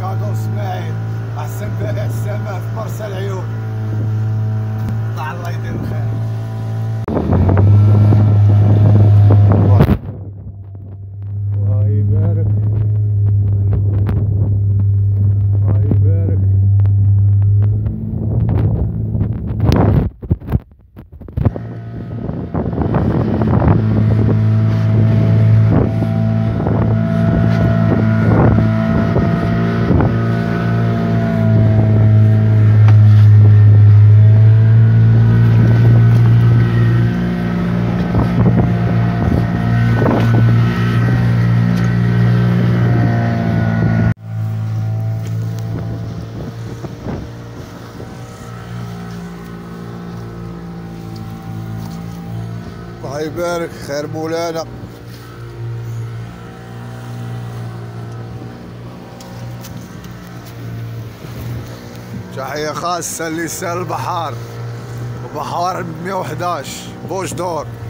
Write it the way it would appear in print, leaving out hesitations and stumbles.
كادو اسماعيل احسن بائع السماء في مرسى العيون. طلع الله يدير الخير. الله يبارك الله يبارك. الله يبارك خير مولانا. تحية خاصة لسان البحار وبحار 111 بوش دور.